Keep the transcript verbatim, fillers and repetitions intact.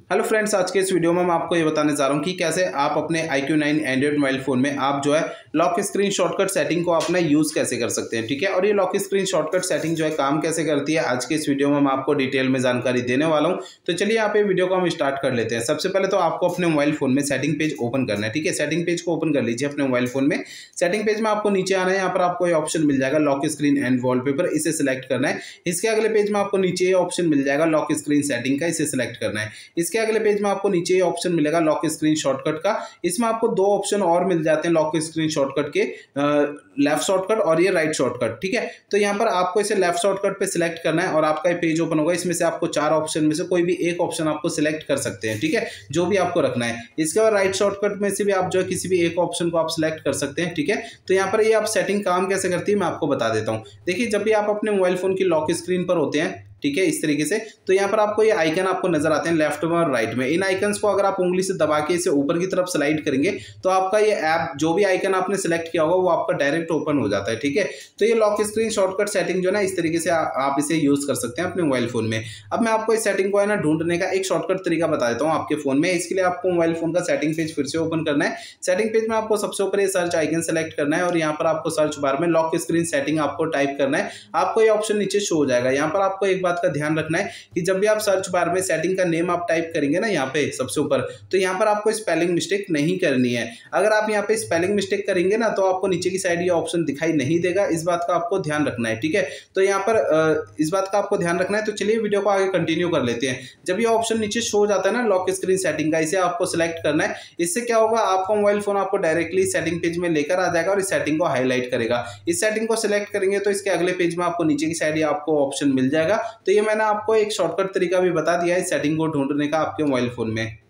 Hello friends, आज के इस वीडियो में मैं आपको ये बताने जा रहा हूँ कि कैसे आप अपने I Q nine android mobile phone में आप जो है लॉक स्क्रीन शॉर्टकट सेटिंग को अपना यूज़ कैसे कर सकते हैं। ठीक है, और ये लॉक स्क्रीन शॉर्टकट सेटिंग जो है काम कैसे करती है, आज के इस वीडियो में मैं आपको डिटेल में जानकारी देने वाला हूँ। तो चलिए यहाँ पे वीडियो को हम स्टार्ट कर लेते हैं। सबसे पहले तो आपको अपने मोबाइल फ़ोन में सेटिंग पेज ओपन करना है। ठीक है, सेटिंग पेज को ओपन कर लीजिए अपने मोबाइल फ़ोन में। सेटिंग पेज में आपको नीचे आना है, यहाँ पर आपको ये ऑप्शन मिल जाएगा लॉक स्क्रीन एंड वॉलपेपर, इसे सिलेक्ट करना है। इसके अगले पेज में आपको नीचे ये ऑप्शन मिल जाएगा लॉक स्क्रीन सेटिंग का, इसे सिलेक्ट करना है। इसके अगले पेज में आपको नीचे ये ऑप्शन मिलेगा लॉक स्क्रीन शॉर्टकट का। इसमें आपको दो ऑप्शन और मिल जाते हैं लॉक स्क्रीन शॉर्टकट के, लेफ्ट शॉर्टकट और ये राइट शॉर्टकट। ठीक है, तो यहाँ पर आपको इसे लेफ्ट शॉर्टकट पे सिलेक्ट करना है और आपका ये पेज ओपन होगा। इसमें से आपको चार ऑप्शन में से कोई भी एक ऑप्शन आपको सिलेक्ट कर सकते हैं। ठीक है, जो भी आपको रखना है। इसके बाद राइट शॉर्टकट में से भी आप जो है किसी भी एक ऑप्शन को आप सिलेक्ट कर सकते हैं। ठीक है, तो यहाँ पर ये आप सेटिंग काम कैसे करती है मैं आपको बता देता हूँ। देखिए, जब भी आप अपने मोबाइल फोन की लॉक स्क्रीन पर होते हैं, ठीक है, इस तरीके से, तो यहाँ पर आपको ये आइकन आपको नजर आते हैं लेफ्ट में और राइट में। इन आइकन्स को अगर आप उंगली से दबा के इसे ऊपर की तरफ स्लाइड करेंगे तो आपका ये ऐप, जो भी आइकन आपने सिलेक्ट किया होगा, वो आपका डायरेक्ट ओपन हो जाता है। ठीक है, तो ये लॉक स्क्रीन शॉर्टकट सेटिंग जो है ना, इस तरीके से आ, आप इसे यूज कर सकते हैं अपने मोबाइल फोन में। अब मैं आपको इस सेटिंग को है ना ढूंढने का एक शॉर्टकट तरीका बता देता हूँ आपके फोन में। इसके लिए आपको मोबाइल फोन का सेटिंग पेज फिर से ओपन करना है। सेटिंग पेज में आपको सबसे ऊपर ये सर्च आइकन सेलेक्ट करना है और यहाँ पर आपको सर्च बार में लॉक स्क्रीन सेटिंग आपको टाइप करना है। आपको ये ऑप्शन नीचे शो हो जाएगा। यहाँ पर आपको एक बात का ध्यान रखना है कि जब भी आप सर्च बार में सेटिंग का नेम आप टाइप करेंगे ना, यहाँ पे सबसे ऊपर, तो यहाँ पर आपको स्पेलिंग मिस्टेक नहीं करनी है। अगर आप यहाँ पे स्पेलिंग मिस्टेक करेंगे ना, तो आपको नीचे की साइड ये ऑप्शन दिखाई नहीं देगा। इस बात का आपको ध्यान रखना है। ठीक है, तो यहाँ पर इस बात का आपको ध्यान रखना है। तो चलिए वीडियो को आगे कंटिन्यू कर लेते हैं। जब ये ऑप्शन नीचे शो हो जाता है ना लॉक स्क्रीन सेटिंग का, इसे आपको सिलेक्ट करना है। इससे क्या होगा, आपका मोबाइल फोन आपको डायरेक्टली सेटिंग पेज में लेकर आ जाएगा और इस सेटिंग को हाईलाइट करेगा। इस सेटिंग को सिलेक्ट करेंगे तो इसके अगले पेज में आपको नीचे की साइड आपको ऑप्शन मिल जाएगा। तो ये मैंने आपको एक शॉर्टकट तरीका भी बता दिया है सेटिंग को ढूंढने का आपके मोबाइल फोन में।